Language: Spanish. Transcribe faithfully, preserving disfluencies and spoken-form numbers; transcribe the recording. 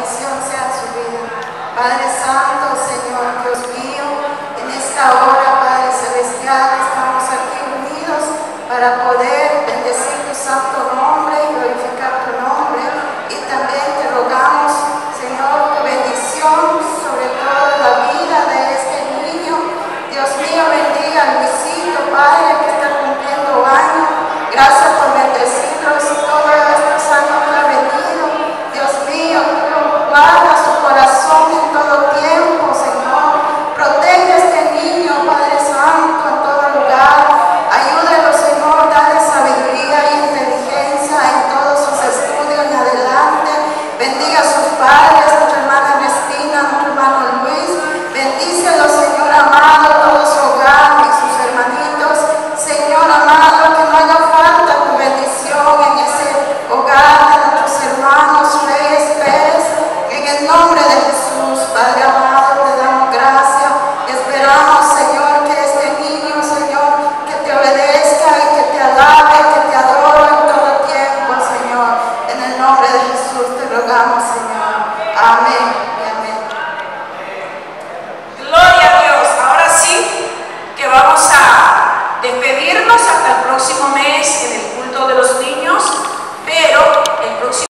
bendición sea en su vida. Padre Santo, Señor Dios mío, en esta hora, Padre Celestial, estamos aquí unidos para poder bendecir tu santo nombre y glorificar tu nombre. Y también te rogamos, Señor, tu bendición sobre toda la vida de este niño. Dios mío, bendiga a Luisito, Padre, que está cumpliendo años. Gracias por bendecirlos todos estos años que ha venido. Dios mío, guarda su corazón en todo tiempo, Señor. Protege a este niño, Padre Santo, en todo lugar. Ayúdalo, Señor, dale sabiduría y inteligencia en todos sus estudios en adelante. Bendiga a sus padres, a nuestra hermana Ernestina, a nuestro hermano Luis. Bendícelo, Señor amado, todo su hogar y sus hermanitos. Señor amado, que no haga falta tu bendición en ese hogar de nuestros hermanos Reyes Pérez. En el nombre de Jesús, Padre amado, te damos gracias. Esperamos, Señor, que este niño, Señor, que te obedezca y que te alabe, que te adore en todo tiempo, Señor. En el nombre de Jesús te rogamos, Señor.